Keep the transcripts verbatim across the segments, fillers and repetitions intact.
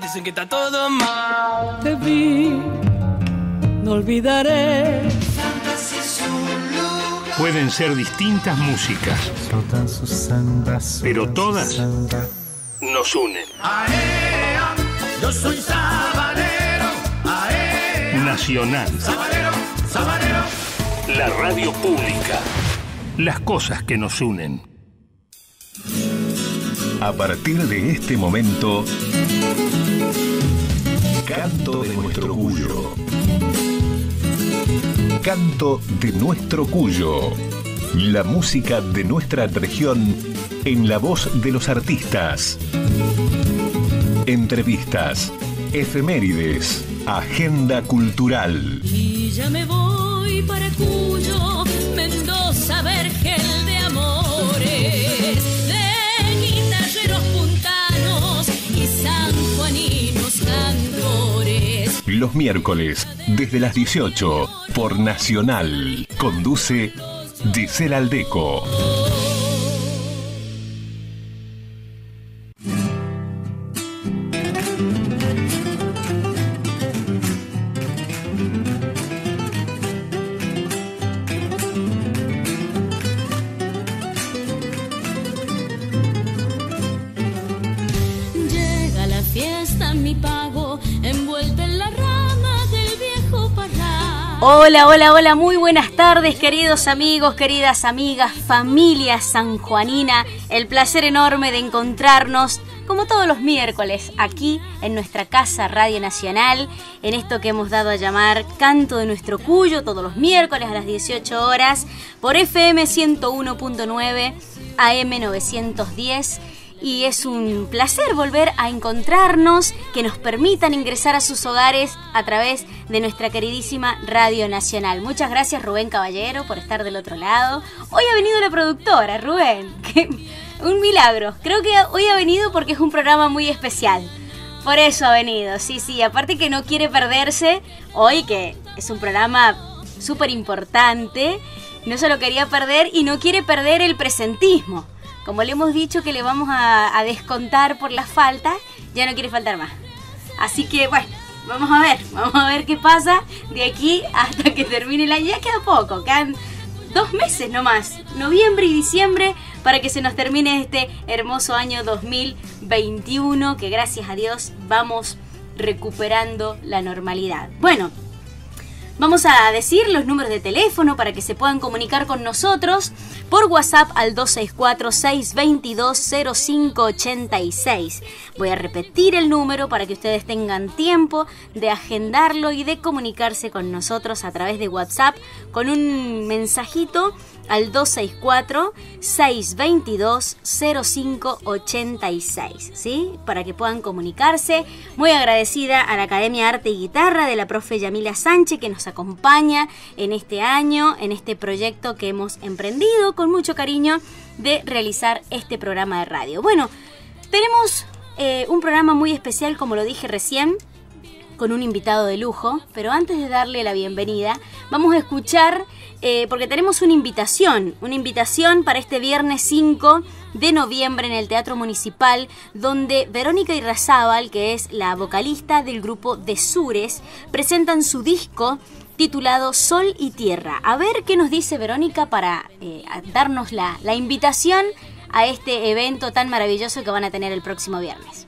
dicen que está todo mal. Te vi, no olvidaré. Pueden ser distintas músicas, pero todas nos unen. Aea, yo soy sabanero. Aea, Nacional, sabanero, sabanero. la radio pública, las cosas que nos unen. A partir de este momento, Canto de nuestro Cuyo. Canto de nuestro Cuyo. La música de nuestra región en la voz de los artistas. Entrevistas, efemérides, agenda cultural. Y ya me voy para Cuyo, Mendoza, vergel de amores, de guitarreros puntanos y sanjuaninos cantores. Los miércoles, desde las dieciocho, por Nacional. Conduce Gisela Aldeco. Llega la fiesta, mi pago, envuelto en la rama del viejo parral. Hola, hola, hola, muy buenas tardes, queridos amigos, queridas amigas, familia sanjuanina. El placer enorme de encontrarnos, como todos los miércoles, aquí en nuestra casa Radio Nacional, en esto que hemos dado a llamar Canto de nuestro Cuyo, todos los miércoles a las dieciocho horas, por F M ciento uno punto nueve, A M novecientos diez. Y es un placer volver a encontrarnos, que nos permitan ingresar a sus hogares a través de nuestra queridísima Radio Nacional. Muchas gracias, Rubén Caballero, por estar del otro lado. Hoy ha venido la productora, Rubén. Un milagro. Creo que hoy ha venido porque es un programa muy especial. Por eso ha venido, sí, sí. Aparte que no quiere perderse hoy, que es un programa súper importante. No se lo quería perder y no quiere perder el presentismo. Como le hemos dicho que le vamos a, a descontar por las faltas, ya no quiere faltar más. Así que, bueno, vamos a ver, vamos a ver qué pasa de aquí hasta que termine el año. Ya queda poco, quedan dos meses nomás, noviembre y diciembre, para que se nos termine este hermoso año dos mil veintiuno, que gracias a Dios vamos recuperando la normalidad. Bueno, vamos a decir los números de teléfono para que se puedan comunicar con nosotros por WhatsApp al dos seis cuatro, seis dos dos, cero cinco ocho seis. Voy a repetir el número para que ustedes tengan tiempo de agendarlo y de comunicarse con nosotros a través de WhatsApp con un mensajito al dos seis cuatro, seis dos dos, cero cinco ocho seis, ¿sí? Para que puedan comunicarse. Muy agradecida a la Academia Arte y Guitarra de la profe Yamila Sánchez, que nos acompaña en este año, en este proyecto que hemos emprendido con mucho cariño de realizar este programa de radio. Bueno, tenemos eh, un programa muy especial, como lo dije recién, con un invitado de lujo, pero antes de darle la bienvenida, vamos a escuchar, eh, porque tenemos una invitación, una invitación para este viernes cinco de noviembre en el Teatro Municipal, donde Verónica Irrazábal, que es la vocalista del grupo Desures, presentan su disco titulado Sol y Tierra. A ver qué nos dice Verónica para eh, darnos la, la invitación a este evento tan maravilloso que van a tener el próximo viernes.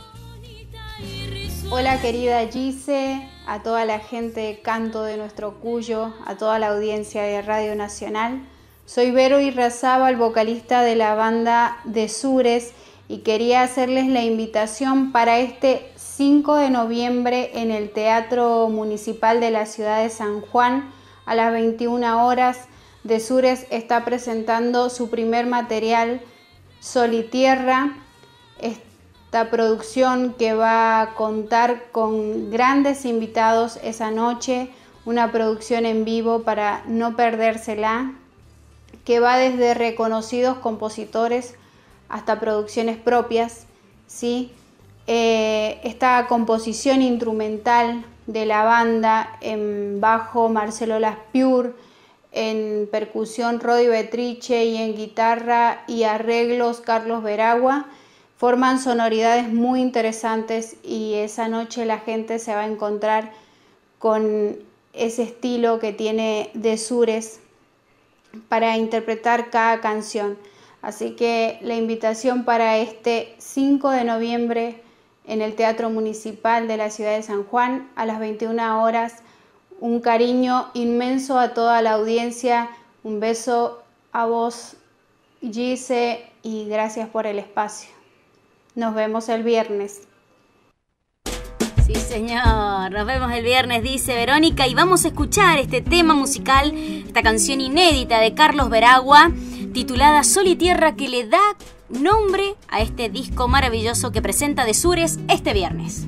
Hola querida Gise, a toda la gente de Canto de nuestro Cuyo, a toda la audiencia de Radio Nacional. Soy Vero Irrazábal, vocalista de la banda Desures, y quería hacerles la invitación para este cinco de noviembre en el Teatro Municipal de la ciudad de San Juan a las veintiuna horas. Desures está presentando su primer material, Sol y Tierra. Esta producción que va a contar con grandes invitados esa noche, una producción en vivo para no perdérsela, que va desde reconocidos compositores hasta producciones propias, ¿sí? Eh, esta composición instrumental de la banda, en bajo Marcelo Laspiur, en percusión Rodi Betriche y en guitarra y arreglos Carlos Veragua, forman sonoridades muy interesantes y esa noche la gente se va a encontrar con ese estilo que tiene Desures para interpretar cada canción. Así que la invitación para este cinco de noviembre en el Teatro Municipal de la ciudad de San Juan a las veintiuna horas. Un cariño inmenso a toda la audiencia, un beso a vos, Gise, y gracias por el espacio. Nos vemos el viernes. Sí, señor, nos vemos el viernes, dice Verónica, y vamos a escuchar este tema musical, esta canción inédita de Carlos Veragua, titulada Sol y Tierra, que le da nombre a este disco maravilloso que presenta Desures este viernes.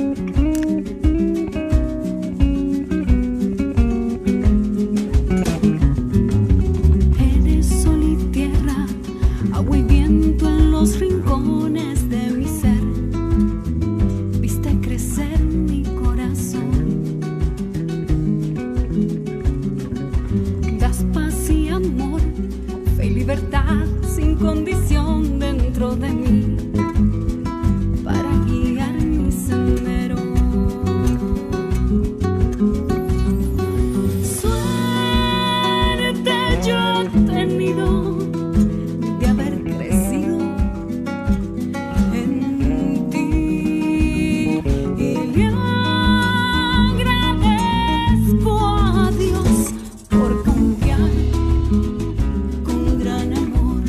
Eres sol y tierra, agua y viento en los rincones de mi ser. Viste crecer mi corazón. Das paz y amor, fe y libertad sin condición dentro de mí, para guiar mi sendero. Suerte yo he tenido de haber crecido en ti, y le agradezco a Dios por confiar con gran amor.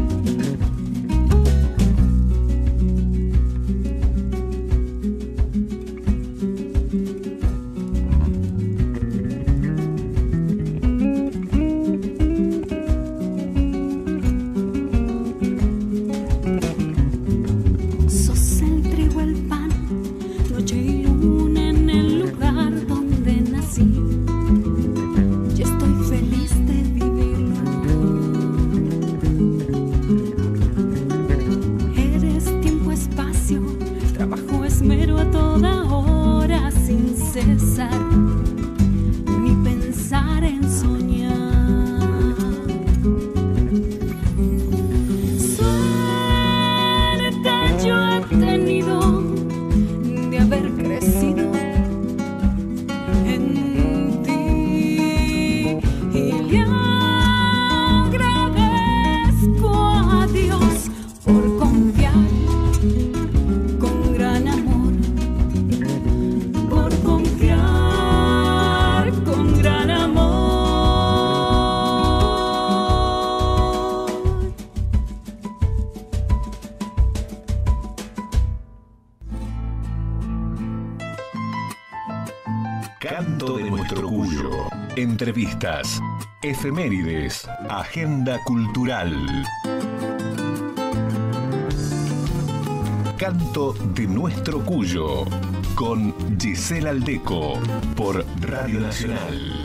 Sos el trigo, el pan, noche y luna en el lugar donde nací. Yo estoy feliz de vivirlo. Eres tiempo, espacio, trabajo, esmero a toda hora sin cesar, ni pensar en soñar. Suerte yo he tenido de haber crecido en ti, y le agradezco a Dios por confiar con gran amor, por confiar con gran amor. Canto de nuestro Cuyo. Entrevistas, efemérides, agenda cultural. Canto de nuestro Cuyo con Gisela Aldeco por Radio Nacional.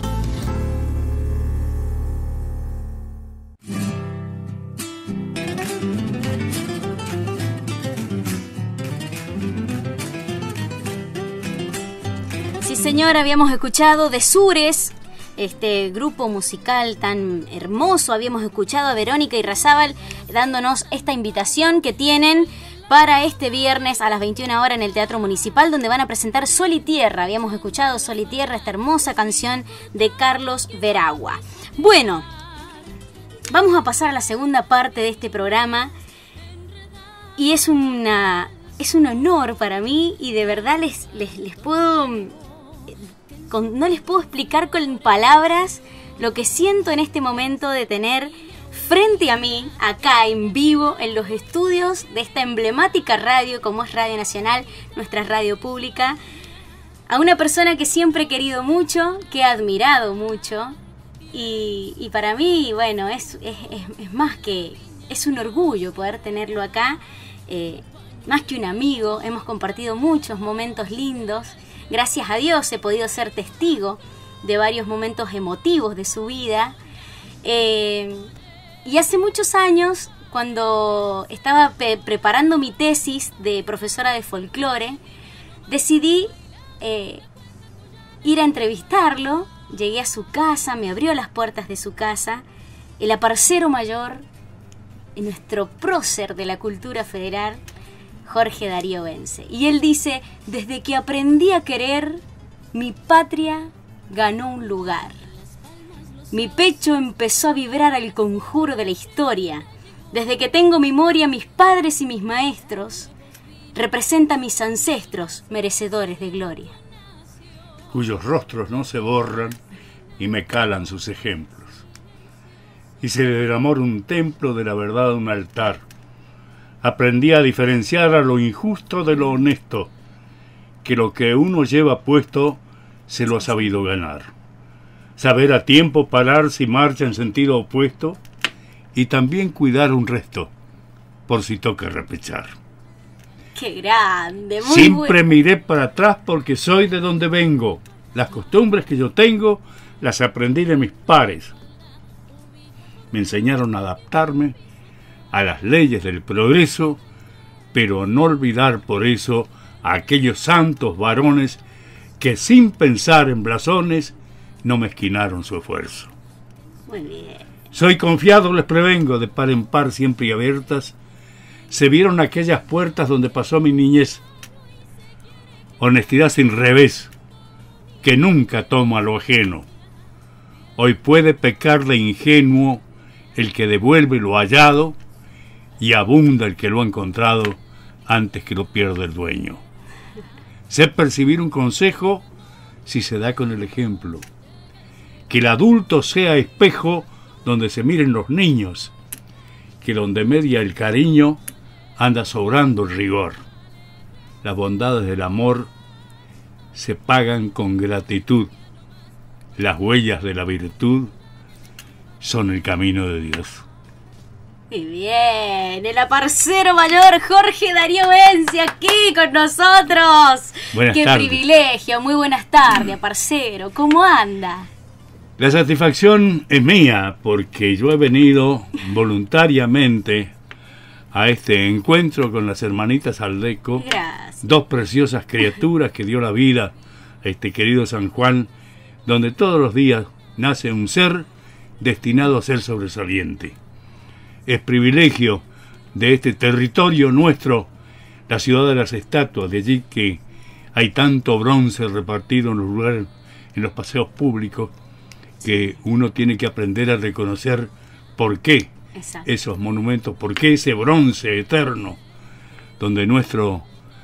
Sí, señor, habíamos escuchado Desures, este grupo musical tan hermoso. Habíamos escuchado a Verónica Irrazábal dándonos esta invitación que tienen para este viernes a las veintiuna horas en el Teatro Municipal, donde van a presentar Sol y Tierra. Habíamos escuchado Sol y Tierra, esta hermosa canción de Carlos Veragua. Bueno, vamos a pasar a la segunda parte de este programa, y es una es un honor para mí, y de verdad les, les, les puedo... Con, no les puedo explicar con palabras lo que siento en este momento de tener frente a mí, acá en vivo, en los estudios de esta emblemática radio como es Radio Nacional, nuestra radio pública, a una persona que siempre he querido mucho, que he admirado mucho, y, y para mí, bueno, es, es, es, es más que, es un orgullo poder tenerlo acá, eh, más que un amigo. Hemos compartido muchos momentos lindos. Gracias a Dios he podido ser testigo de varios momentos emotivos de su vida. Eh, y hace muchos años, cuando estaba pe- preparando mi tesis de profesora de folclore, decidí eh, ir a entrevistarlo. Llegué a su casa, me abrió las puertas de su casa, el aparcero mayor, nuestro prócer de la cultura federal, Jorge Darío Bence. Y él dice, desde que aprendí a querer, mi patria ganó un lugar. Mi pecho empezó a vibrar al conjuro de la historia. Desde que tengo memoria, mis padres y mis maestros representan mis ancestros merecedores de gloria. Cuyos rostros no se borran y me calan sus ejemplos. Hice del amor un templo, de la verdad un altar. Aprendí a diferenciar a lo injusto de lo honesto, que lo que uno lleva puesto se lo ha sabido ganar. Saber a tiempo parar si marcha en sentido opuesto y también cuidar un resto, por si toca repechar. ¡Qué grande! Muy Siempre bueno. miré para atrás porque soy de donde vengo. Las costumbres que yo tengo las aprendí de mis pares. Me enseñaron a adaptarme a las leyes del progreso, pero no olvidar por eso a aquellos santos varones que sin pensar en blasones no mezquinaron su esfuerzo. Muy bien. Soy confiado, les prevengo, de par en par siempre y abiertas, se vieron aquellas puertas donde pasó mi niñez. Honestidad sin revés, que nunca toma lo ajeno. Hoy puede pecar de ingenuo el que devuelve lo hallado, y abunda el que lo ha encontrado antes que lo pierda el dueño. Sé percibir un consejo si se da con el ejemplo. Que el adulto sea espejo donde se miren los niños, que donde media el cariño anda sobrando el rigor. Las bondades del amor se pagan con gratitud. Las huellas de la virtud son el camino de Dios. Muy bien, el aparcero mayor Jorge Darío Bence aquí con nosotros. Buenas Qué tardes. privilegio, muy buenas tardes, aparcero. ¿Cómo anda? La satisfacción es mía porque yo he venido voluntariamente a este encuentro con las hermanitas Aldeco, Gracias. dos preciosas criaturas que dio la vida a este querido San Juan, donde todos los días nace un ser destinado a ser sobresaliente. Es privilegio de este territorio nuestro, la ciudad de las estatuas, de allí que hay tanto bronce repartido en los lugares, en los paseos públicos, que uno tiene que aprender a reconocer por qué Exacto. esos monumentos, por qué ese bronce eterno, donde nuestro,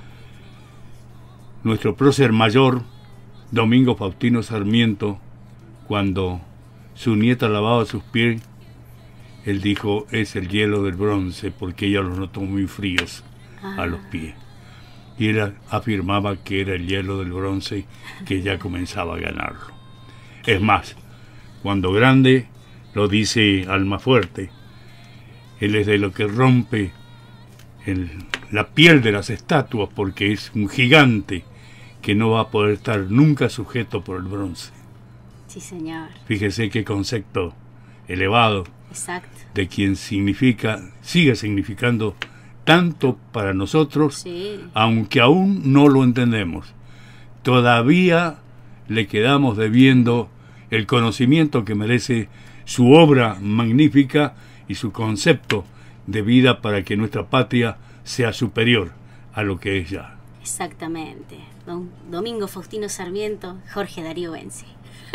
nuestro prócer mayor, Domingo Faustino Sarmiento, cuando su nieta lavaba sus pies, él dijo, es el hielo del bronce, porque ella los notó muy fríos Ah. a los pies. Y él afirmaba que era el hielo del bronce que ya comenzaba a ganarlo. Es más, cuando grande, lo dice Almafuerte, él es de lo que rompe el, la piel de las estatuas, porque es un gigante que no va a poder estar nunca sujeto por el bronce. Sí, señor. Fíjese qué concepto elevado Exacto. de quien significa, sigue significando tanto para nosotros, Sí. aunque aún no lo entendemos. Todavía le quedamos debiendo el conocimiento que merece su obra magnífica y su concepto de vida para que nuestra patria sea superior a lo que es ya. Exactamente. Don Domingo Faustino Sarmiento, Jorge Darío Bence.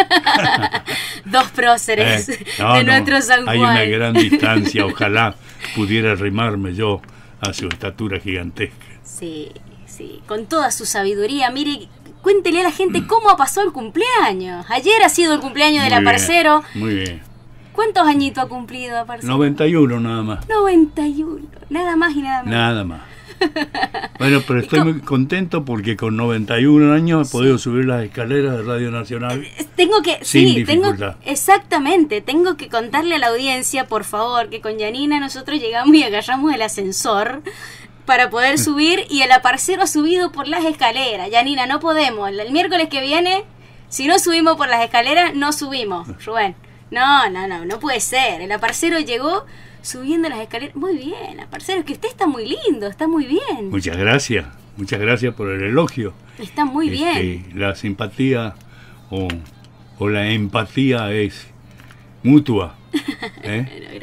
Dos próceres Eh, no, de no, nuestro San Juan. hay una gran distancia, ojalá pudiera arrimarme yo a su estatura gigantesca. Sí, sí, con toda su sabiduría. Mire, cuéntele a la gente cómo ha pasado el cumpleaños. Ayer ha sido el cumpleaños del Muy bien, aparcero. Muy bien. ¿Cuántos añitos ha cumplido, aparcero? noventa y uno nada más. noventa y uno. Nada más y nada más. Nada más. Bueno, pero estoy muy contento porque con noventa y uno años he podido subir las escaleras de Radio Nacional. Tengo que, Sin sí, tengo, dificultad. exactamente, tengo que contarle a la audiencia, por favor, que con Yanina nosotros llegamos y agarramos el ascensor para poder subir y el aparcero ha subido por las escaleras. Yanina, no podemos, el miércoles que viene, si no subimos por las escaleras, no subimos, Rubén. No, no, no, no puede ser, el aparcero llegó subiendo las escaleras. Muy bien, aparcero, es que usted está muy lindo, está muy bien. Muchas gracias, muchas gracias por el elogio. Está muy bien. Este, la simpatía o, o la empatía es mutua. ¿eh? Bueno,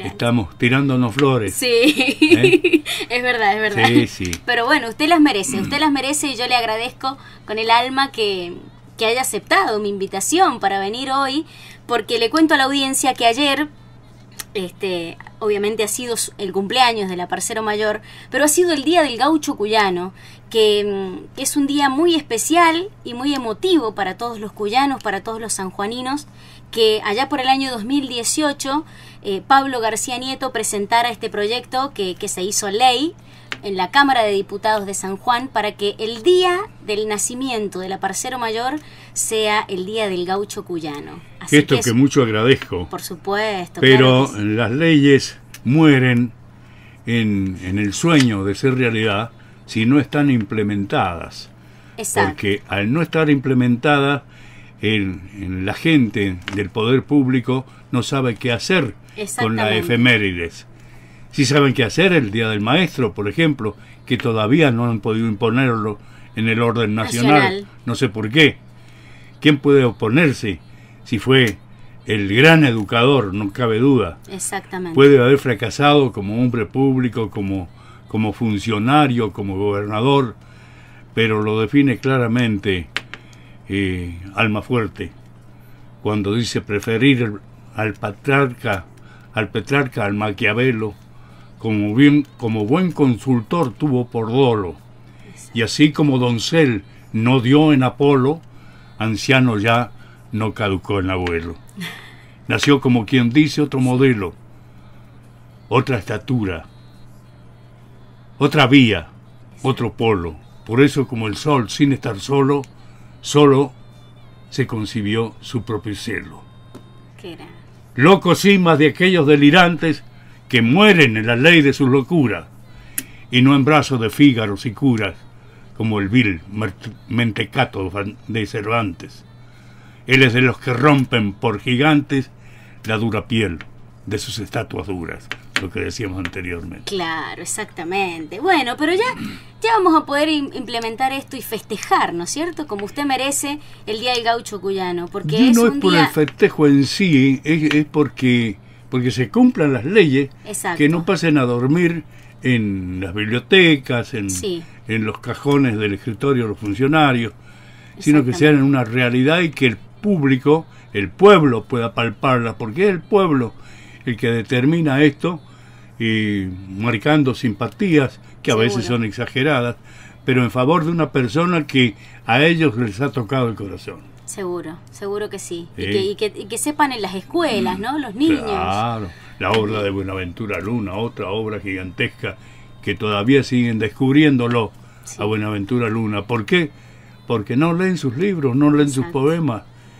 estamos tirándonos flores. Sí, ¿Eh? es verdad, es verdad. Sí, sí. Pero bueno, usted las merece, usted las merece y yo le agradezco con el alma que, que haya aceptado mi invitación para venir hoy, porque le cuento a la audiencia que ayer, este, obviamente ha sido el cumpleaños de la Parcero Mayor, pero ha sido el Día del Gaucho Cuyano, que, que es un día muy especial y muy emotivo para todos los cuyanos, para todos los sanjuaninos, que allá por el año dos mil dieciocho eh, Pablo García Nieto presentara este proyecto que, que se hizo ley en la Cámara de Diputados de San Juan para que el día del nacimiento de la Parcero Mayor sea el Día del Gaucho Cuyano. Así Esto que, que es, mucho agradezco. por supuesto. Pero claro que sí. las leyes mueren en, en el sueño de ser realidad si no están implementadas. Exacto. Porque al no estar implementadas, en, en la gente del poder público no sabe qué hacer con la efemérides. Sí saben qué hacer el Día del Maestro, por ejemplo, que todavía no han podido imponerlo en el orden nacional. nacional. No sé por qué. ¿Quién puede oponerse si fue el gran educador? No cabe duda. Exactamente. Puede haber fracasado como hombre público, como, como funcionario, como gobernador, pero lo define claramente eh, Almafuerte, cuando dice preferir el, al patriarca, al Petrarca, al Maquiavelo, como, bien, como buen consultor tuvo por dolo, y así como doncel no dio en Apolo, anciano ya no caducó en abuelo. Nació como quien dice otro modelo, otra estatura, otra vía, otro polo. Por eso como el sol sin estar solo, solo se concibió su propio cielo. ¿Qué era? Locos cimas de aquellos delirantes que mueren en la ley de sus locuras, y no en brazos de fígaros y curas, como el vil mentecato de Cervantes. Él es de los que rompen por gigantes la dura piel de sus estatuas duras, lo que decíamos anteriormente. Claro, exactamente. Bueno, pero ya, ya vamos a poder implementar esto y festejar, ¿no es cierto? Como usted merece el Día del Gaucho Cuyano, porque y es no un es por día... el festejo en sí, es, es porque, porque se cumplan las leyes. Exacto. Que no pasen a dormir en las bibliotecas, en, sí. en los cajones del escritorio de los funcionarios, sino que sean una realidad y que el público, el pueblo pueda palparla, porque es el pueblo el que determina esto, y marcando simpatías que a Seguro. veces son exageradas, pero en favor de una persona que a ellos les ha tocado el corazón. Seguro, seguro que sí. sí. Y, que, y, que, y que sepan en las escuelas, ¿no? Los niños. Claro, la obra de Buenaventura Luna, otra obra gigantesca que todavía siguen descubriéndolo, sí. a Buenaventura Luna. ¿Por qué? Porque no leen sus libros, no leen Exacto. sus poemas,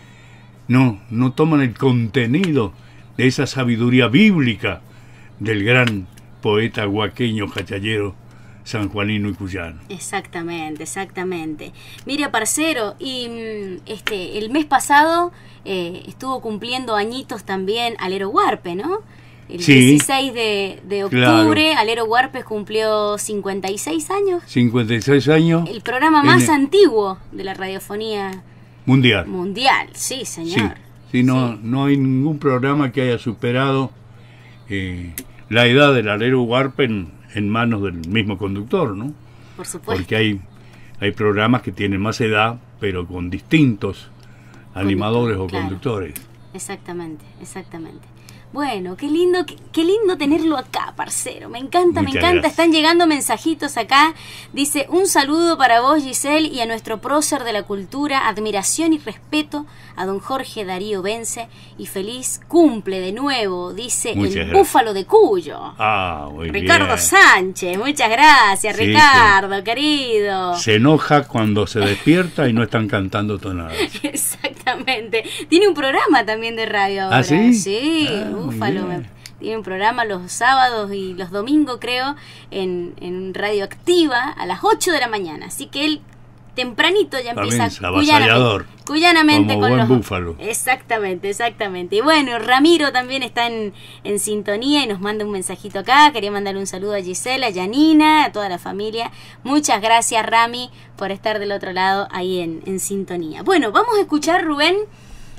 no, no toman el contenido de esa sabiduría bíblica del gran poeta huaqueño, jachallero, sanjuanino y cuyano. Exactamente, exactamente. Mire, parcero, y este el mes pasado eh, estuvo cumpliendo añitos también Alero Huarpe, ¿no? El sí, dieciséis de, de octubre, claro. Alero Huarpe cumplió cincuenta y seis años. cincuenta y seis años. El programa más el... antiguo de la radiofonía mundial. Mundial, sí, señor. Sí. Sí, no, sí. no hay ningún programa que haya superado eh, la edad del Alero Huarpe en, en manos del mismo conductor, ¿no? Por supuesto. Porque hay, hay programas que tienen más edad, pero con distintos Conductor, animadores o claro. conductores. Exactamente, exactamente. Bueno, qué lindo, qué, qué lindo tenerlo acá, parcero. Me encanta, Muchas me encanta. Gracias. Están llegando mensajitos acá. Dice, un saludo para vos, Giselle, y a nuestro prócer de la cultura. Admiración y respeto a don Jorge Darío Vence. Y feliz cumple de nuevo, dice Muchas el gracias. Búfalo de Cuyo. Ah, muy Ricardo bien. Sánchez. Muchas gracias, sí, Ricardo, sí. querido. Se enoja cuando se despierta y no están cantando tonadas. Exactamente. Tiene un programa también de radio ahora. ¿Ah, sí? Sí. Ah, Búfalo, me, tiene un programa los sábados y los domingos, creo, en, en Radio Activa a las ocho de la mañana. Así que él tempranito ya empieza cuyanamente, cuyanamente como con buen los búfalo. Exactamente, exactamente. Y bueno, Ramiro también está en, en sintonía y nos manda un mensajito acá. Quería mandarle un saludo a Gisela, a Yanina, a toda la familia. Muchas gracias, Rami, por estar del otro lado ahí en, en sintonía. Bueno, vamos a escuchar, Rubén,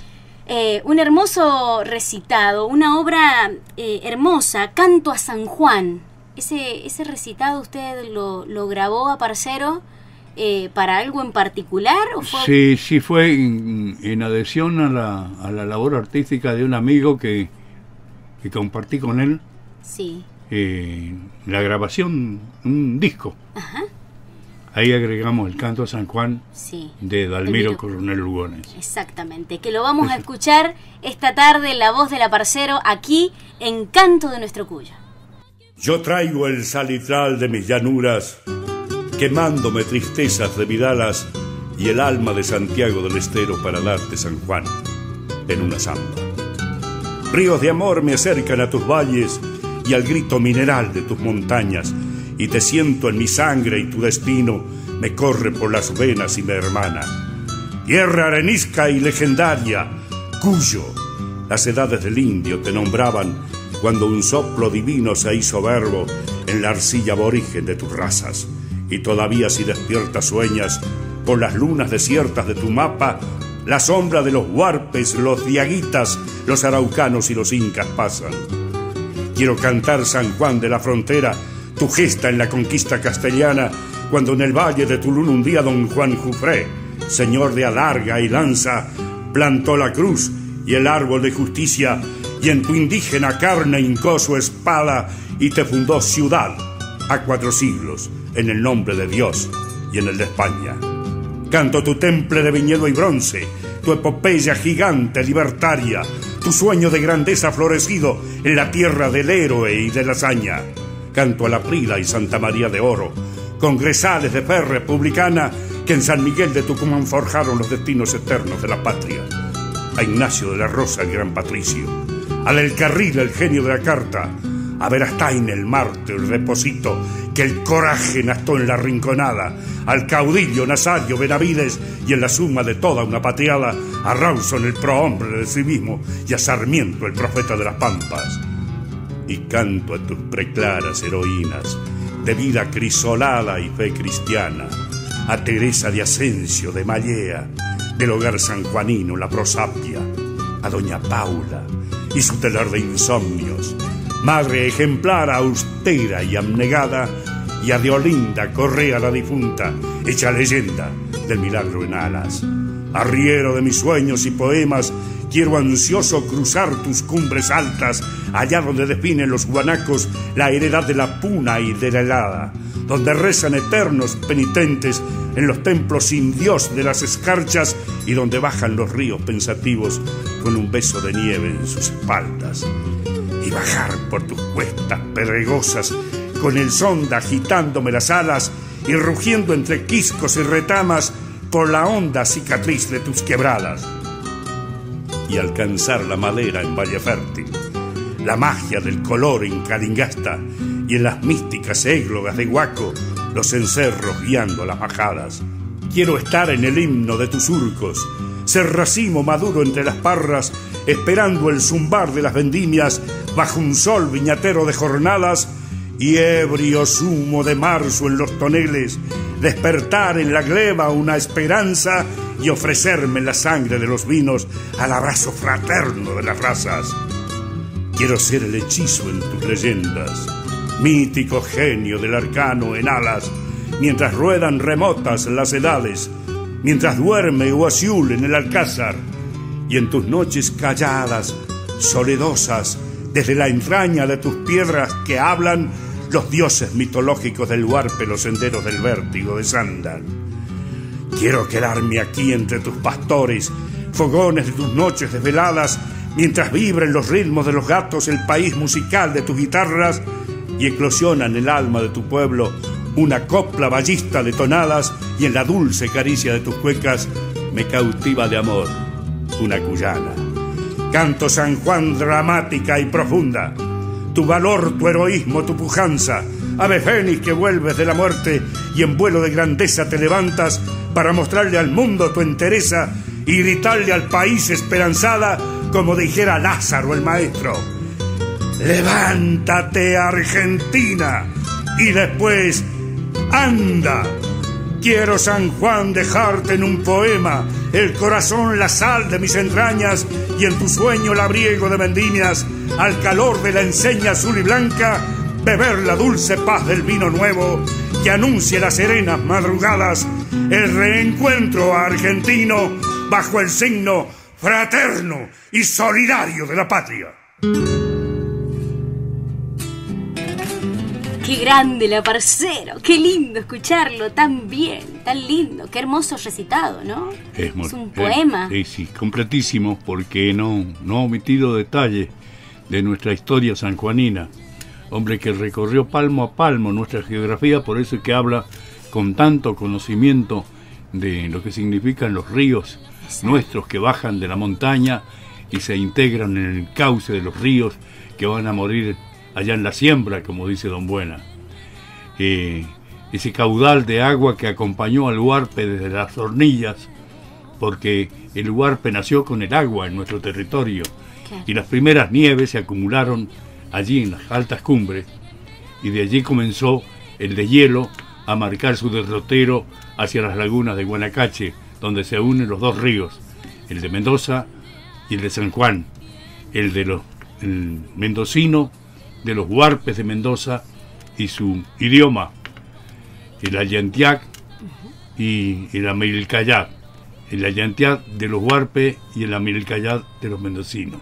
eh, un hermoso recitado, una obra eh, hermosa, Canto a San Juan. Ese, ese recitado usted lo, lo grabó a Parcero eh, para algo en particular, ¿o fue? Sí, sí fue en, en adhesión a la, a la labor artística de un amigo que, que compartí con él. Sí. Eh, la grabación, un disco. Ajá. Ahí agregamos el Canto a San Juan, sí, de Dalmiro Coronel Lugones. Exactamente, que lo vamos a escuchar esta tarde en la voz de la Parcero, aquí en Canto de Nuestro Cuyo. Yo traigo el salitral de mis llanuras, quemándome tristezas de Vidalas y el alma de Santiago del Estero para darte, San Juan, en una zamba. Ríos de amor me acercan a tus valles y al grito mineral de tus montañas, y te siento en mi sangre y tu destino me corre por las venas y me hermana. Tierra arenisca y legendaria, Cuyo, las edades del indio te nombraban cuando un soplo divino se hizo verbo en la arcilla aborigen de tus razas. Y todavía si despiertas sueñas, por las lunas desiertas de tu mapa, la sombra de los huarpes, los diaguitas, los araucanos y los incas pasan. Quiero cantar San Juan de la Frontera, tu gesta en la conquista castellana, cuando en el valle de Tulún un día don Juan Jufré, señor de alarga y lanza, plantó la cruz y el árbol de justicia, y en tu indígena carne hincó su espada y te fundó ciudad a cuatro siglos en el nombre de Dios y en el de España. Canto tu temple de viñedo y bronce, tu epopeya gigante libertaria, tu sueño de grandeza florecido en la tierra del héroe y de la hazaña. Canto a la Prila y Santa María de Oro, congresales de fe republicana que en San Miguel de Tucumán forjaron los destinos eternos de la patria. A Ignacio de la Rosa, el gran patricio, al El Carril, el genio de la carta, a Verastain, el mártir, el reposito, que el coraje nastó en la rinconada, al caudillo Nazario Benavides y en la suma de toda una patriada, a Rawson, el prohombre del civismo, y a Sarmiento, el profeta de las pampas. Y canto a tus preclaras heroínas de vida crisolada y fe cristiana, a Teresa de Asensio de Mallea, del hogar sanjuanino, la prosapia, a doña Paula y su telar de insomnios, madre ejemplar, austera y abnegada, y a Deolinda Correa la difunta, hecha leyenda del milagro en alas. Arriero de mis sueños y poemas, quiero ansioso cruzar tus cumbres altas, allá donde definen los guanacos la heredad de la puna y de la helada, donde rezan eternos penitentes en los templos sin Dios de las escarchas y donde bajan los ríos pensativos con un beso de nieve en sus espaldas. Y bajar por tus cuestas pedregosas con el sonda agitándome las alas y rugiendo entre quiscos y retamas por la honda cicatriz de tus quebradas. Y alcanzar la madera en Valle Fértil, la magia del color en Calingasta y en las místicas églogas de Huaco, los encerros guiando las bajadas. Quiero estar en el himno de tus surcos, ser racimo maduro entre las parras, esperando el zumbar de las vendimias bajo un sol viñatero de jornadas, y ebrio zumo de marzo en los toneles, despertar en la gleba una esperanza y ofrecerme la sangre de los vinos al abrazo fraterno de las razas. Quiero ser el hechizo en tus leyendas, mítico genio del arcano en alas, mientras ruedan remotas las edades, mientras duerme Uasiul en el alcázar, y en tus noches calladas, soledosas, desde la entraña de tus piedras que hablan los dioses mitológicos del huarpe, los senderos del vértigo de Sandal. Quiero quedarme aquí entre tus pastores, fogones de tus noches desveladas, mientras vibren los ritmos de los gatos el país musical de tus guitarras y eclosiona en el alma de tu pueblo una copla ballista de tonadas, y en la dulce caricia de tus cuecas me cautiva de amor una cuyana. Canto San Juan dramática y profunda, tu valor, tu heroísmo, tu pujanza, ave fénix que vuelves de la muerte y en vuelo de grandeza te levantas para mostrarle al mundo tu entereza y gritarle al país esperanzada como dijera Lázaro el maestro: levántate Argentina, y después anda. Quiero, San Juan, dejarte en un poema el corazón, la sal de mis entrañas, y en tu sueño labriego de vendimias, al calor de la enseña azul y blanca, beber la dulce paz del vino nuevo que anuncia las serenas madrugadas, el reencuentro argentino bajo el signo fraterno y solidario de la patria. Qué grande la Parcero, qué lindo escucharlo tan bien, tan lindo, qué hermoso recitado, ¿no? Es, muy, es un poema. Eh, sí, sí, completísimo, porque no, no ha omitido detalles de nuestra historia sanjuanina. Hombre que recorrió palmo a palmo nuestra geografía, por eso es que habla con tanto conocimiento de lo que significan los ríos Exacto. nuestros que bajan de la montaña y se integran en el cauce de los ríos que van a morir allá en la siembra, como dice Don Buena. Eh, ese caudal de agua que acompañó al huarpe desde las hornillas, porque el huarpe nació con el agua en nuestro territorio, claro. y las primeras nieves se acumularon allí en las altas cumbres, y de allí comenzó el deshielo a marcar su derrotero hacia las lagunas de Guanacache, donde se unen los dos ríos, el de Mendoza y el de San Juan, el de los el mendocino, de los huarpes de Mendoza y su idioma, el Allantiac y el Amilcayat, el Allantiac de los huarpes y el Amilcayat de los mendocinos.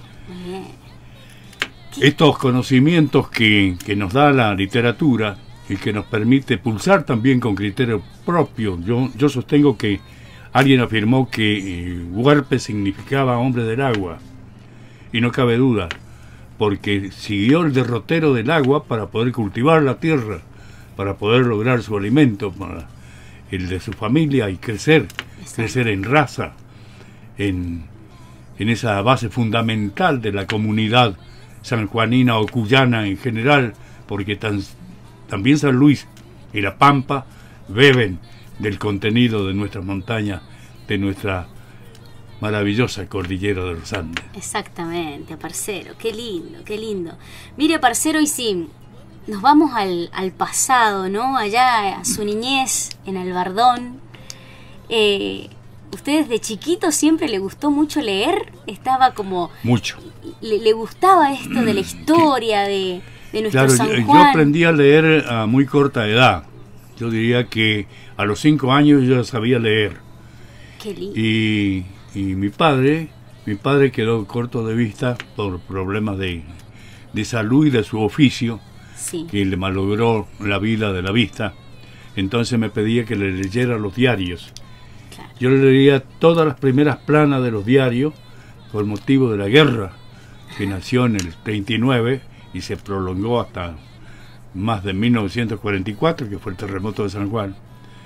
Estos conocimientos que, que nos da la literatura y que nos permite pulsar también con criterio propio. Yo, yo sostengo que alguien afirmó que eh, huarpe significaba hombre del agua, y no cabe duda, porque siguió el derrotero del agua para poder cultivar la tierra, para poder lograr su alimento, para el de su familia y crecer, Exacto. crecer en raza, en, en esa base fundamental de la comunidad sanjuanina o cuyana en general, porque tan, también San Luis y La Pampa beben del contenido de nuestras montañas, de nuestra maravillosa cordillera de los Andes. Exactamente, Parcero, qué lindo, qué lindo. Mire, Parcero, y si nos vamos al, al pasado, ¿no? Allá a su niñez, en Albardón, eh, ¿usted desde chiquito siempre le gustó mucho leer? Estaba como... Mucho. ¿Le, le gustaba esto de la historia de, de nuestro claro, San yo, Juan? yo aprendí a leer a muy corta edad. Yo diría que a los cinco años yo ya sabía leer. Qué lindo. Y... Y mi padre, mi padre quedó corto de vista por problemas de, de salud y de su oficio, sí. que le malogró la vida de la vista. Entonces me pedía que le leyera los diarios. Claro. Yo le leía todas las primeras planas de los diarios por motivo de la guerra, que nació en el treinta y nueve y se prolongó hasta más de mil novecientos cuarenta y cuatro, que fue el terremoto de San Juan.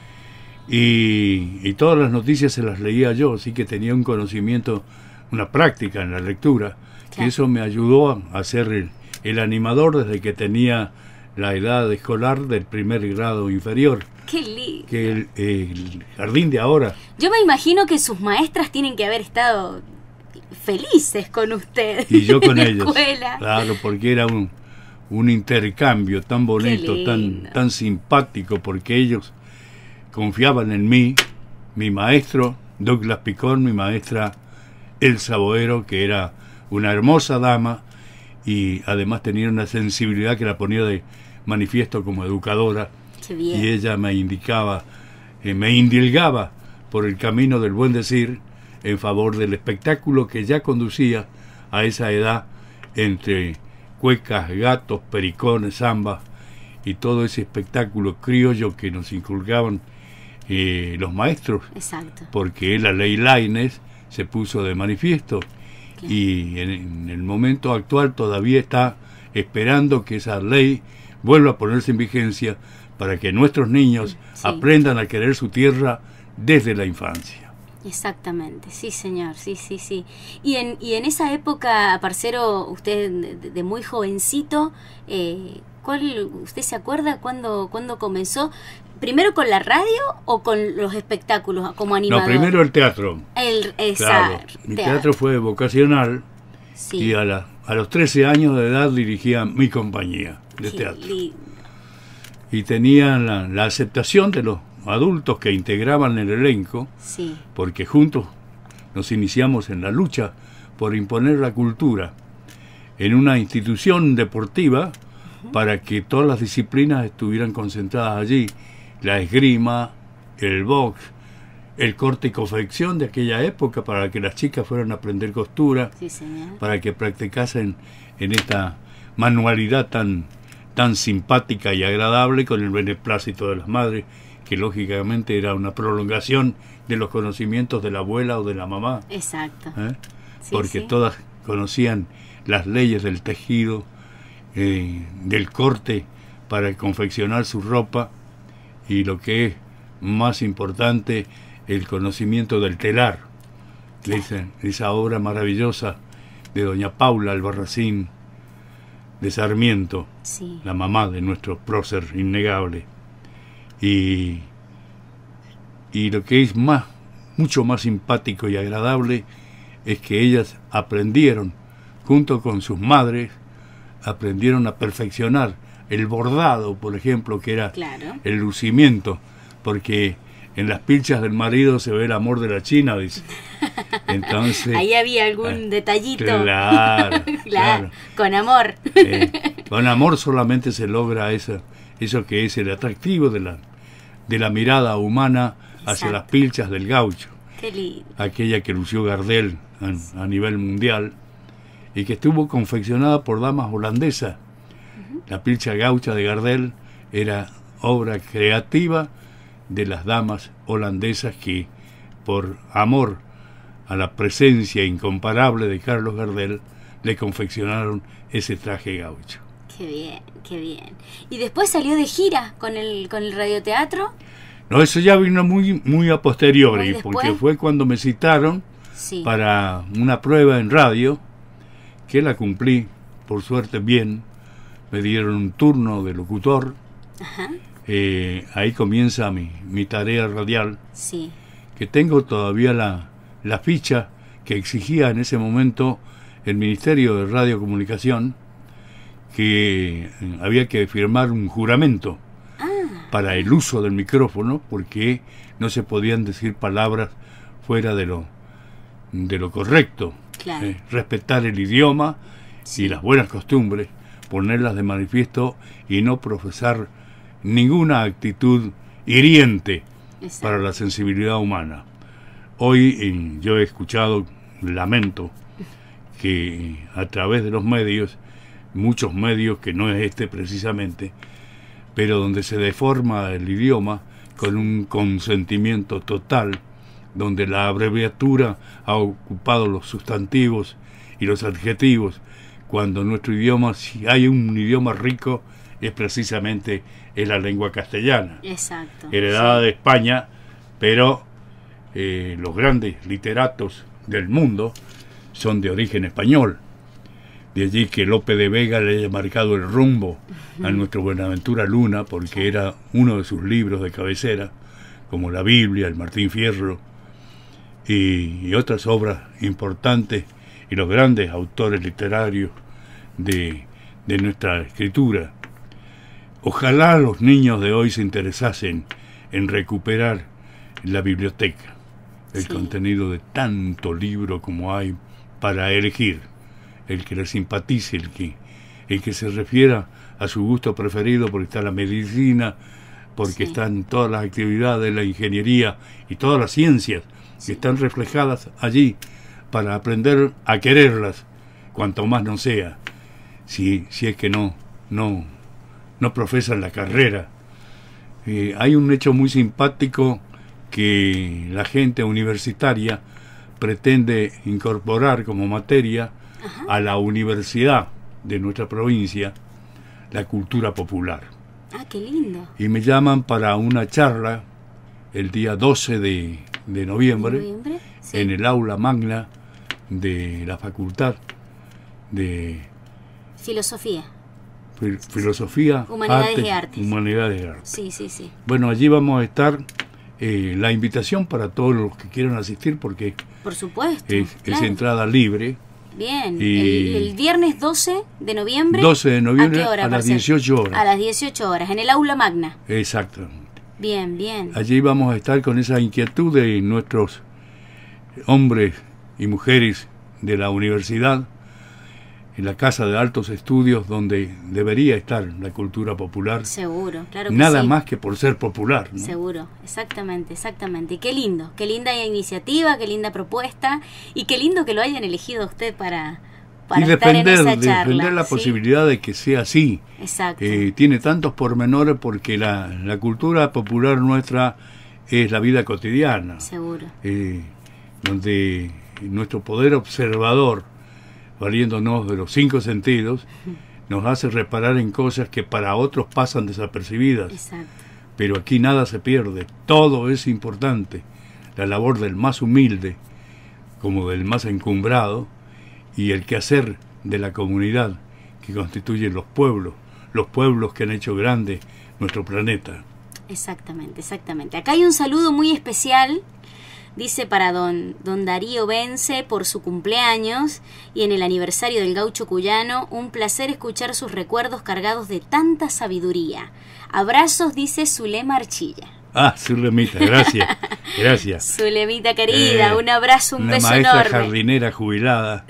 Y, y todas las noticias se las leía yo, así que tenía un conocimiento, una práctica en la lectura, claro. que eso me ayudó a, a ser el, el animador desde que tenía la edad escolar del primer grado inferior. ¡Qué lindo! Que el, el jardín de ahora. Yo me imagino que sus maestras tienen que haber estado felices con usted. Y yo con en ellos. Escuela. Claro, porque era un, un intercambio tan bonito, tan, tan simpático, porque ellos confiaban en mí, mi maestro Douglas Picón, mi maestra Elsa Boero, que era una hermosa dama y además tenía una sensibilidad que la ponía de manifiesto como educadora. Qué bien. Y ella me indicaba, eh, me indilgaba por el camino del buen decir en favor del espectáculo que ya conducía a esa edad entre cuecas, gatos, pericones, zambas y todo ese espectáculo criollo que nos inculcaban Eh, los maestros. Exacto. Porque la ley Lainez se puso de manifiesto, claro. y en, en el momento actual todavía está esperando que esa ley vuelva a ponerse en vigencia para que nuestros niños sí. aprendan a querer su tierra desde la infancia. Exactamente, sí señor, sí, sí, sí. Y en, y en esa época, Parcero, usted de, de muy jovencito, eh, ¿cuál, usted se acuerda cuándo, cuándo comenzó? ¿Primero con la radio o con los espectáculos como animador? No, primero el teatro. El, esa, claro, mi teatro. teatro fue vocacional, sí. y a, la, a los trece años de edad dirigía mi compañía de Qué teatro. lindo. Y tenía la, la aceptación de los adultos que integraban el elenco, sí. porque juntos nos iniciamos en la lucha por imponer la cultura en una institución deportiva para que todas las disciplinas estuvieran concentradas allí. La esgrima, el box, el corte y confección de aquella época, para que las chicas fueran a aprender costura, Sí, señor. para que practicasen en esta manualidad tan, tan simpática y agradable, con el beneplácito de las madres, que lógicamente era una prolongación de los conocimientos de la abuela o de la mamá, Exacto. ¿eh? Sí, Porque sí. todas conocían las leyes del tejido, eh, del corte para confeccionar su ropa, y lo que es más importante, el conocimiento del telar, Claro. esa, esa obra maravillosa de doña Paula Albarracín de Sarmiento, Sí. la mamá de nuestro prócer innegable. Y, y lo que es más, mucho más simpático y agradable, es que ellas aprendieron, junto con sus madres, aprendieron a perfeccionar el bordado, por ejemplo, que era Claro. el lucimiento, porque en las pilchas del marido se ve el amor de la china, dice. Entonces, Ahí había algún eh, detallito. claro, Claro, claro. con amor. Eh, con amor solamente se logra esa, eso que es el atractivo de la, de la mirada humana hacia Exacto. las pilchas del gaucho, Qué lindo. aquella que lució Gardel a, a nivel mundial y que estuvo confeccionada por damas holandesas. La pilcha gaucha de Gardel era obra creativa de las damas holandesas que, por amor a la presencia incomparable de Carlos Gardel, le confeccionaron ese traje gaucho. Qué bien, qué bien. ¿Y después salió de gira con el, con el radioteatro? No, eso ya vino muy, muy a posteriori, ¿Muy después? porque fue cuando me citaron Sí. para una prueba en radio, que la cumplí, por suerte, bien. Me dieron un turno de locutor. Ajá. Eh, ahí comienza mi, mi tarea radial, Sí. que tengo todavía la, la ficha que exigía en ese momento el Ministerio de Radiocomunicación, que eh, había que firmar un juramento Ah, para el uso del micrófono, porque no se podían decir palabras fuera de lo, de lo correcto. claro. Eh, respetar el idioma Sí. y las buenas costumbres, ponerlas de manifiesto y no profesar ninguna actitud hiriente Exacto. para la sensibilidad humana. Hoy eh, yo he escuchado, lamento, que a través de los medios, muchos medios, que no es este precisamente, pero donde se deforma el idioma con un consentimiento total, donde la abreviatura ha ocupado los sustantivos y los adjetivos, cuando nuestro idioma, si hay un idioma rico, es precisamente es la lengua castellana, Exacto. heredada Sí. de España, pero eh, los grandes literatos del mundo son de origen español. De allí que Lope de Vega le haya marcado el rumbo a nuestro Buenaventura Luna, porque era uno de sus libros de cabecera, como la Biblia, el Martín Fierro, y, y otras obras importantes, y los grandes autores literarios de, de nuestra escritura. Ojalá los niños de hoy se interesasen en recuperar la biblioteca, el Sí. contenido de tanto libro como hay para elegir, el que les simpatice, el que, el que se refiera a su gusto preferido, porque está la medicina, porque Sí. están todas las actividades de la ingeniería y todas las ciencias Sí. que están reflejadas allí, para aprender a quererlas, cuanto más no sea, si, si es que no, no, no profesan la carrera. Eh, hay un hecho muy simpático que la gente universitaria pretende incorporar como materia Ajá. a la universidad de nuestra provincia, la cultura popular. Ah, qué lindo. Y me llaman para una charla el día doce de, de noviembre, ¿Noviembre? Sí. en el aula magna de la Facultad de Filosofía. Fil- Filosofía, Humanidades y Artes. Humanidades y Artes. Sí, sí, sí. Bueno, allí vamos a estar. Eh, la invitación para todos los que quieran asistir, porque Por supuesto. es, es claro. entrada libre. Bien. y- El, el viernes doce de noviembre. doce de noviembre ¿A qué hora a va las ser? dieciocho horas. A las dieciocho horas, en el aula magna. Exactamente. Bien, bien. Allí vamos a estar con esa inquietud de nuestros hombres y mujeres de la universidad, en la Casa de Altos Estudios, donde debería estar la cultura popular. Seguro, claro que Nada sí. más que por ser popular, ¿no? Seguro, exactamente, exactamente. Qué lindo, qué linda iniciativa, qué linda propuesta, y qué lindo que lo hayan elegido a usted para, para y estar defender, en esa charla. defender la ¿sí? posibilidad de que sea así. Exacto. Eh, tiene tantos pormenores porque la, la cultura popular nuestra es la vida cotidiana. Seguro. Eh, donde nuestro poder observador, valiéndonos de los cinco sentidos, nos hace reparar en cosas que para otros pasan desapercibidas. Exacto. Pero aquí nada se pierde, todo es importante. La labor del más humilde, como del más encumbrado, y el quehacer de la comunidad que constituyen los pueblos, los pueblos que han hecho grande nuestro planeta. Exactamente, exactamente. Acá hay un saludo muy especial. Dice para don, don Darío Vence por su cumpleaños y en el aniversario del gaucho cuyano, un placer escuchar sus recuerdos cargados de tanta sabiduría. Abrazos, dice Zulema Archilla. Ah, Zulemita, gracias, gracias. Zulemita querida, eh, un abrazo, un una beso maestra enorme. jardinera jubilada.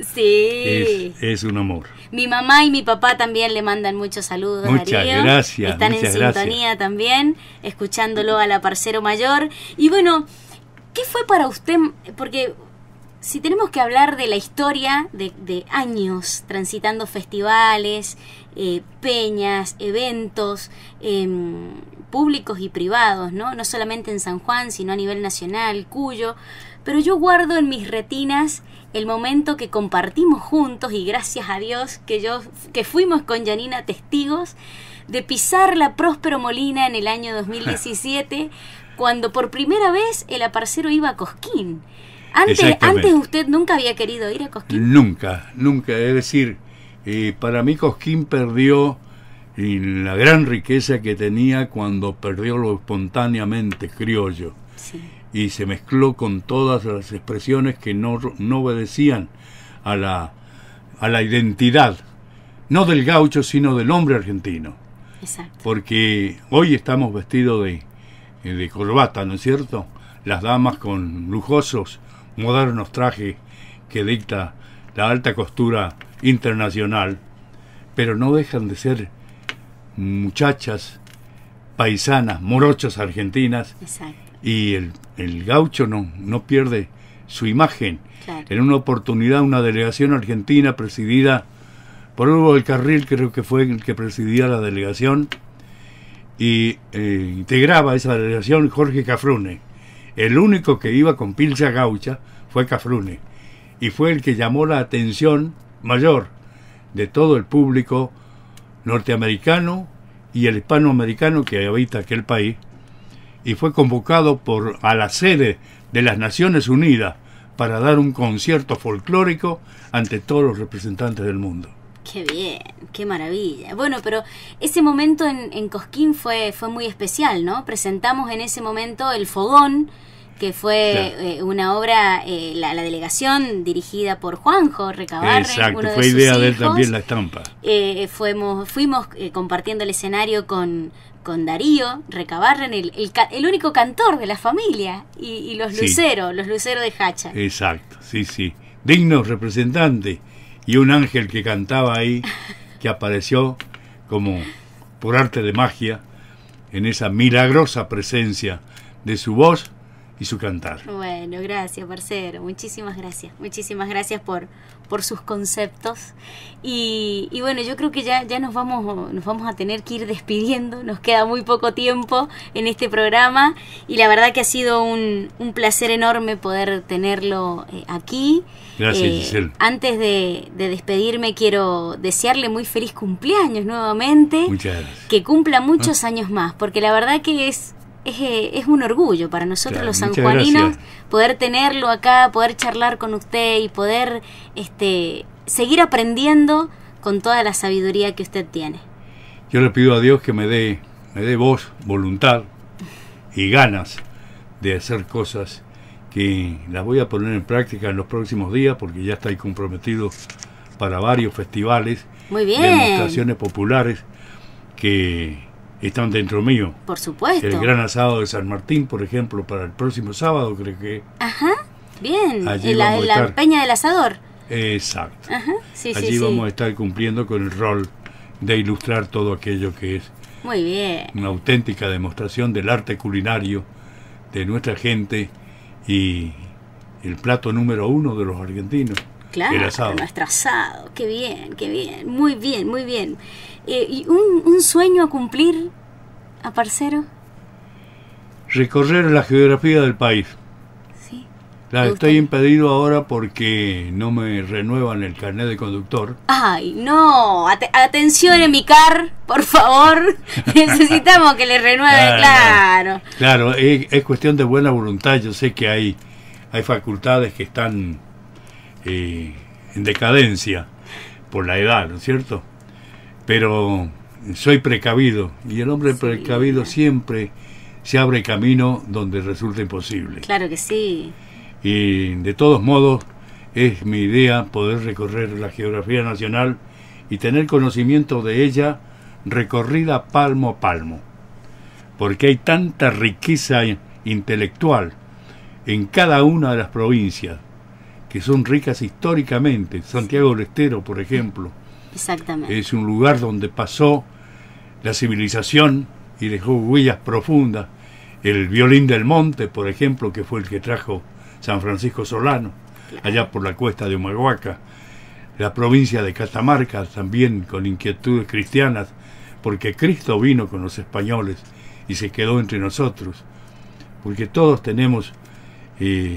Sí. Es, es un amor. Mi mamá y mi papá también le mandan muchos saludos. Muchas Darío. gracias. Están muchas en gracias. sintonía también, escuchándolo a la Parcero Mayor. Y bueno, ¿qué fue para usted? Porque si tenemos que hablar de la historia de, de años transitando festivales, eh, peñas, eventos eh, públicos y privados, ¿no? No solamente en San Juan, sino a nivel nacional, Cuyo. Pero yo guardo en mis retinas el momento que compartimos juntos, y gracias a Dios que yo que fuimos con Janina testigos de pisar la Próspero Molina en el año dos mil diecisiete, cuando por primera vez el aparcero iba a Cosquín. Antes, antes usted nunca había querido ir a Cosquín. Nunca, nunca. Es decir, eh, para mí Cosquín perdió eh, la gran riqueza que tenía cuando perdió lo espontáneamente criollo. Sí. Y se mezcló con todas las expresiones que no, no obedecían a la, a la identidad, no del gaucho, sino del hombre argentino. Exacto. Porque hoy estamos vestidos de, de corbata, ¿no es cierto? Las damas con lujosos, modernos trajes que dicta la alta costura internacional, pero no dejan de ser muchachas, paisanas, morochas argentinas. Exacto. Y el, el gaucho no, no pierde su imagen. Claro. En una oportunidad una delegación argentina presidida por Hugo del Carril, creo que fue el que presidía la delegación, y eh, integraba esa delegación Jorge Cafrune. El único que iba con pilcha gaucha fue Cafrune, y fue el que llamó la atención mayor de todo el público norteamericano y el hispanoamericano que habita aquel país, y fue convocado por a la sede de las Naciones Unidas para dar un concierto folclórico ante todos los representantes del mundo. Qué bien, qué maravilla. Bueno, pero ese momento en, en Cosquín fue, fue muy especial, ¿no? Presentamos en ese momento El Fogón, que fue claro. eh, una obra, eh, la, la delegación dirigida por Juanjo Recabarren. Exacto, uno de fue sus idea hijos. de él también la estampa. Eh, fuimos fuimos eh, compartiendo el escenario con, con Darío Recabarren, el, el, el único cantor de la familia, y, y los luceros, sí. los luceros de Hacha. Exacto, sí, sí. Dignos representantes. Y un ángel que cantaba ahí, que apareció como por arte de magia en esa milagrosa presencia de su voz y su cantar. Bueno, gracias, parcero. Muchísimas gracias. Muchísimas gracias por, por sus conceptos. Y, y bueno, yo creo que ya, ya nos vamos, nos vamos a tener que ir despidiendo. Nos queda muy poco tiempo en este programa. Y la verdad que ha sido un, un placer enorme poder tenerlo eh, aquí. Gracias, eh, Giselle. Antes de, de despedirme, quiero desearle muy feliz cumpleaños nuevamente. Muchas gracias. Que cumpla muchos ¿Ah? años más, porque la verdad que es... Es, es un orgullo para nosotros claro, los sanjuaninos poder tenerlo acá, poder charlar con usted y poder este, seguir aprendiendo con toda la sabiduría que usted tiene. Yo le pido a Dios que me dé, me dé voz, voluntad y ganas de hacer cosas que las voy a poner en práctica en los próximos días, porque ya estoy comprometido para varios festivales, Muy bien. demostraciones populares que están dentro mío. Por supuesto. El Gran Asado de San Martín, por ejemplo, para el próximo sábado, creo que... Ajá, bien. Allí la, vamos a la estar. Peña del Asador. Exacto. Ajá, sí, Allí sí, vamos sí. a estar cumpliendo con el rol de ilustrar todo aquello que es Muy bien. una auténtica demostración del arte culinario de nuestra gente y el plato número uno de los argentinos, Claro, el asado. nuestro asado. Qué bien, qué bien. Muy bien, muy bien. Eh, ¿Y un, un sueño a cumplir, a parcero? Recorrer la geografía del país. Sí. La ¿Te estoy gusta? impedido ahora porque no me renuevan el carnet de conductor. Ay, no. Ate- atención, Emicar, por favor. Necesitamos que le renueve, Ah, no. claro. Claro, es, es cuestión de buena voluntad. Yo sé que hay, hay facultades que están eh, en decadencia por la edad, ¿no es cierto? Pero soy precavido y el hombre Sí. precavido siempre se abre camino donde resulta imposible. Claro que sí. Y de todos modos es mi idea poder recorrer la geografía nacional y tener conocimiento de ella recorrida palmo a palmo, porque hay tanta riqueza intelectual en cada una de las provincias que son ricas históricamente. Santiago del Estero, por ejemplo, Exactamente. es un lugar donde pasó la civilización y dejó huellas profundas. El violín del monte, por ejemplo, que fue el que trajo San Francisco Solano, allá por la cuesta de Humahuaca. La provincia de Catamarca, también con inquietudes cristianas, porque Cristo vino con los españoles y se quedó entre nosotros. Porque todos tenemos, eh,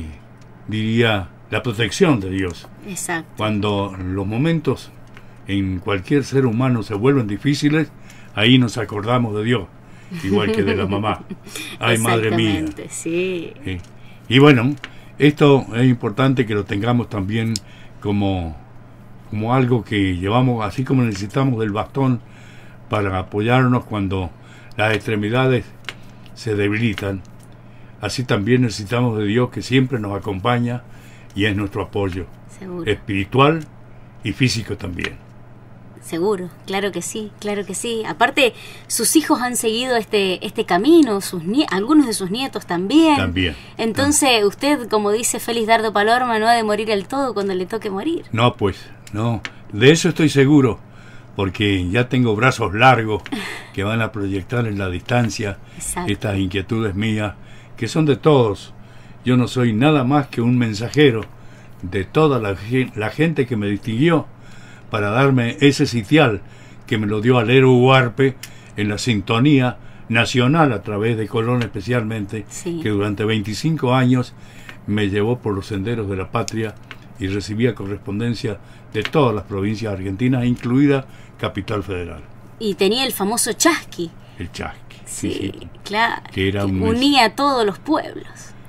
diría, la protección de Dios. Exacto. Cuando los momentos en cualquier ser humano se vuelven difíciles, ahí nos acordamos de Dios, igual que de la mamá. Ay, madre mía. Exactamente, sí. Sí. Y bueno, esto es importante que lo tengamos también como, como algo que llevamos, así como necesitamos del bastón para apoyarnos cuando las extremidades se debilitan, así también necesitamos de Dios, que siempre nos acompaña y es nuestro apoyo Seguro. espiritual y físico también. Seguro, claro que sí, claro que sí. Aparte, sus hijos han seguido este este camino, sus nie- algunos de sus nietos también. También. Entonces, usted, como dice Félix Dardo Palorma, no ha de morir del todo cuando le toque morir. No, pues, no. De eso estoy seguro, porque ya tengo brazos largos que van a proyectar en la distancia Exacto. estas inquietudes mías, que son de todos. Yo no soy nada más que un mensajero de toda la, gen- la gente que me distinguió para darme ese sitial que me lo dio Alero Huarpe en la sintonía nacional a través de Colón especialmente, Sí. que durante veinticinco años me llevó por los senderos de la patria y recibía correspondencia de todas las provincias argentinas, incluida Capital Federal, Y tenía el famoso chasqui. el Chasqui. Sí, Sí, sí. claro. Que era un unía a todos los pueblos.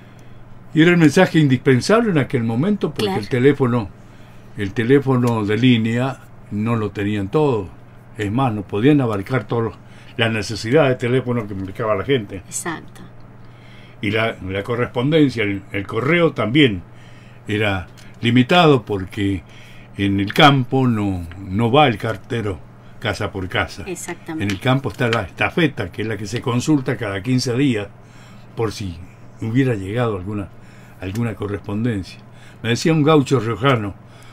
Y era el mensaje indispensable en aquel momento, porque Claro. el teléfono, el teléfono de línea no lo tenían todos. Es más, no podían abarcar todas las necesidades de teléfono que marcaba la gente. Exacto. Y la, la correspondencia, el, el correo también era limitado, porque en el campo no, no va el cartero casa por casa. En Exactamente. el campo está la estafeta, que es la que se consulta cada quince días por si hubiera llegado alguna, alguna correspondencia. Me decía un gaucho riojano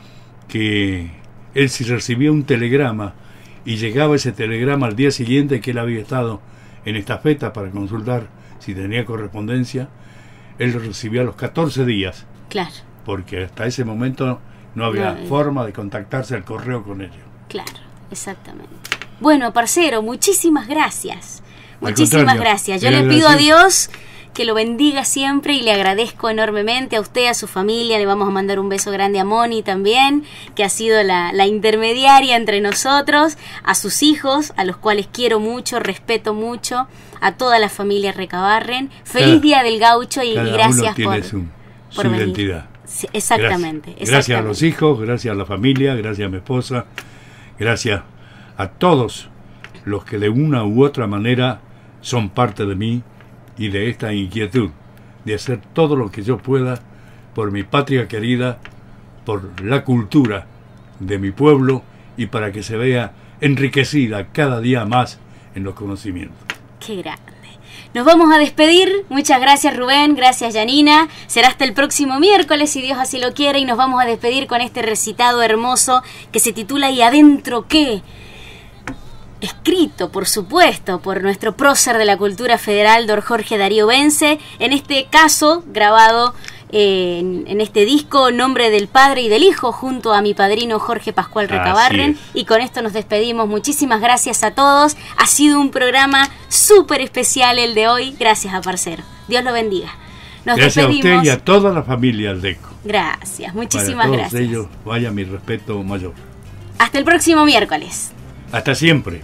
que él, si recibía un telegrama y llegaba ese telegrama al día siguiente, que él había estado en estafeta para consultar si tenía correspondencia, él lo recibía a los catorce días, Claro, porque hasta ese momento no había No, eh. forma de contactarse al correo con ellos. claro, exactamente. Bueno, parcero, muchísimas gracias. Al Muchísimas contrario, gracias. Yo era le pido a gracioso. Dios que lo bendiga siempre y le agradezco enormemente a usted, a su familia. Le vamos a mandar un beso grande a Moni también, que ha sido la, la intermediaria entre nosotros, a sus hijos, a los cuales quiero mucho, respeto mucho, a toda la familia Recabarren. Feliz Cada- Día del Gaucho y, y Cada gracias uno tiene por, su, su por venir. identidad. Sí, exactamente, Gracias. Gracias a los exactamente. hijos, gracias a la familia, gracias a mi esposa, gracias a todos los que de una u otra manera son parte de mí y de esta inquietud de hacer todo lo que yo pueda por mi patria querida, por la cultura de mi pueblo y para que se vea enriquecida cada día más en los conocimientos. Qué grande. Nos vamos a despedir. Muchas gracias, Rubén. Gracias, Janina. Será hasta el próximo miércoles, si Dios así lo quiere, y nos vamos a despedir con este recitado hermoso que se titula ¿Y adentro qué? Escrito, por supuesto, por nuestro prócer de la cultura federal, don Jorge Darío Bence. En este caso, grabado eh, en, en este disco, Nombre del Padre y del Hijo, junto a mi padrino Jorge Pascual Recabarren. Y con esto nos despedimos. Muchísimas gracias a todos. Ha sido un programa súper especial el de hoy. Gracias a Parcero. Dios lo bendiga. Nos gracias despedimos. a usted y a toda la familia Aldeco. Gracias, muchísimas Para todos gracias. ellos, vaya mi respeto mayor. Hasta el próximo miércoles. Hasta siempre.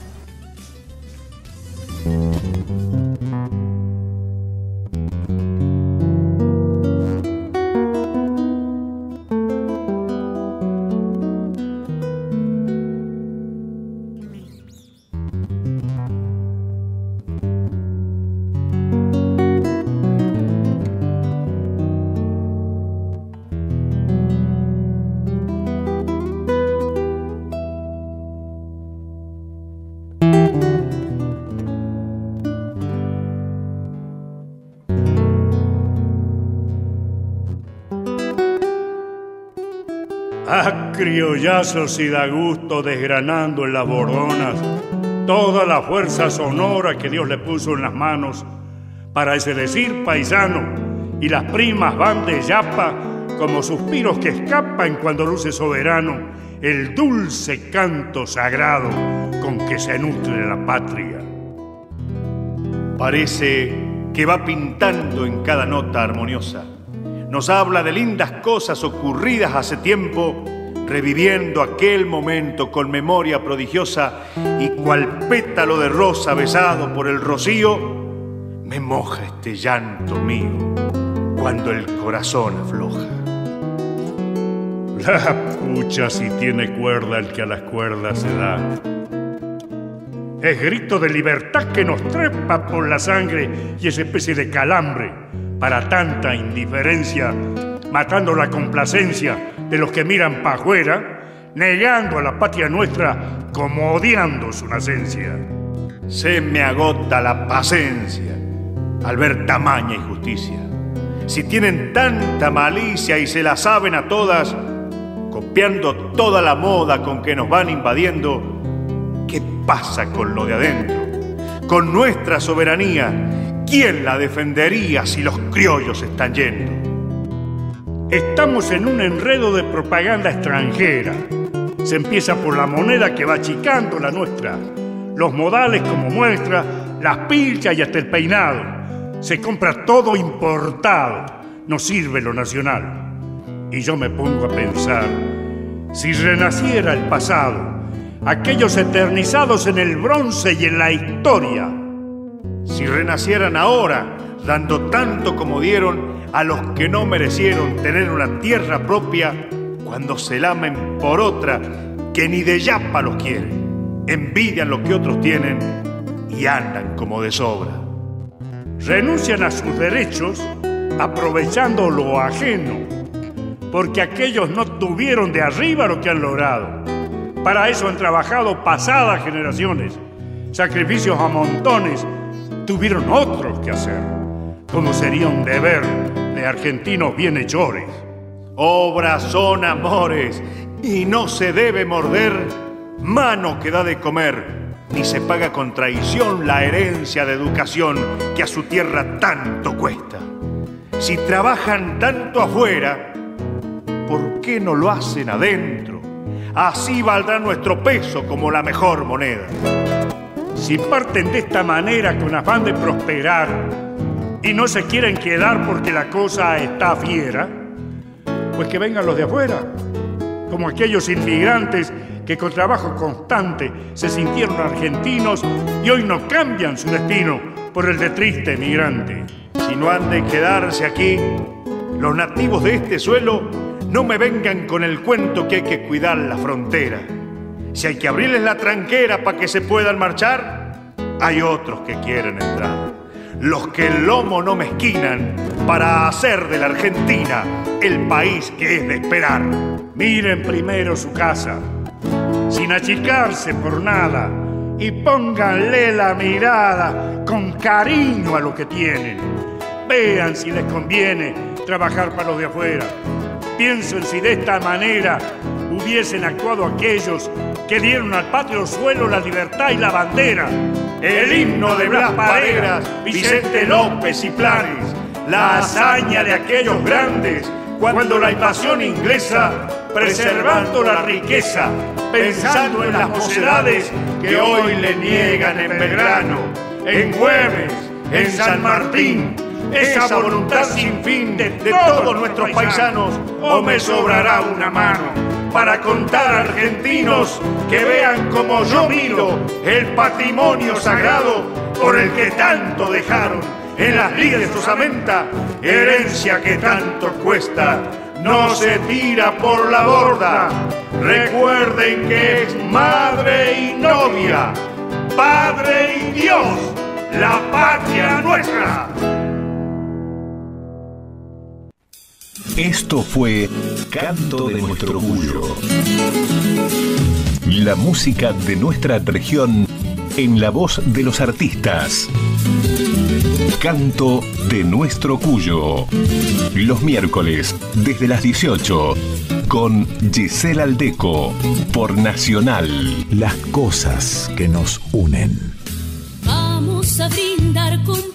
Ah, criollazos y da gusto desgranando en las bordonas toda la fuerza sonora que Dios le puso en las manos para ese decir paisano, y las primas van de yapa como suspiros que escapan cuando luce soberano el dulce canto sagrado con que se nutre la patria. Parece que va pintando en cada nota armoniosa. Nos habla de lindas cosas ocurridas hace tiempo, reviviendo aquel momento con memoria prodigiosa, y cual pétalo de rosa besado por el rocío, me moja este llanto mío cuando el corazón afloja. La pucha si tiene cuerda el que a las cuerdas se da. Es grito de libertad que nos trepa por la sangre y esa especie de calambre para tanta indiferencia, matando la complacencia de los que miran pa' afuera, negando a la patria nuestra como odiando su nacencia. Se me agota la paciencia al ver tamaña injusticia. Si tienen tanta malicia y se la saben a todas, copiando toda la moda con que nos van invadiendo, ¿qué pasa con lo de adentro? Con nuestra soberanía, ¿quién la defendería si los criollos están yendo? Estamos en un enredo de propaganda extranjera. Se empieza por la moneda que va achicando la nuestra, los modales como muestra, las pilchas y hasta el peinado. Se compra todo importado, no sirve lo nacional. Y yo me pongo a pensar, si renaciera el pasado, aquellos eternizados en el bronce y en la historia, si renacieran ahora, dando tanto como dieron a los que no merecieron tener una tierra propia, cuando se lamen por otra que ni de yapa los quieren, envidian lo que otros tienen y andan como de sobra. Renuncian a sus derechos aprovechando lo ajeno, porque aquellos no tuvieron de arriba lo que han logrado. Para eso han trabajado pasadas generaciones, sacrificios a montones tuvieron otros que hacer, como sería un deber de argentinos bienhechores. Obras son amores y no se debe morder mano que da de comer, ni se paga con traición la herencia de educación que a su tierra tanto cuesta. Si trabajan tanto afuera, ¿por qué no lo hacen adentro? Así valdrá nuestro peso como la mejor moneda. Si parten de esta manera con afán de prosperar y no se quieren quedar porque la cosa está fiera, pues que vengan los de afuera, como aquellos inmigrantes que con trabajo constante se sintieron argentinos y hoy no cambian su destino por el de triste migrante. Si no han de quedarse aquí, los nativos de este suelo, no me vengan con el cuento que hay que cuidar la frontera. Si hay que abrirles la tranquera para que se puedan marchar, hay otros que quieren entrar. Los que el lomo no mezquinan para hacer de la Argentina el país que es de esperar. Miren primero su casa, sin achicarse por nada, y pónganle la mirada con cariño a lo que tienen. Vean si les conviene trabajar para los de afuera. Piensen si de esta manera hubiesen actuado aquellos que dieron al patrio suelo la libertad y la bandera. El himno de Blas Pareras, Vicente López y Planes, la hazaña de aquellos grandes cuando la invasión inglesa, preservando la riqueza, pensando en las mocedades que hoy le niegan en Belgrano, en Güemes, en San Martín, esa voluntad sin fin de, de todos nuestros paisanos, o me sobrará una mano para contar a argentinos que vean como yo miro el patrimonio sagrado por el que tanto dejaron en las lides de su osamenta, herencia que tanto cuesta, no se tira por la borda. Recuerden que es madre y novia, padre y Dios, la patria nuestra. Esto fue Canto de Nuestro Cuyo. La música de nuestra región en la voz de los artistas. Canto de Nuestro Cuyo. Los miércoles desde las dieciocho con Gisela Aldeco por Nacional. Las cosas que nos unen. Vamos a brindar con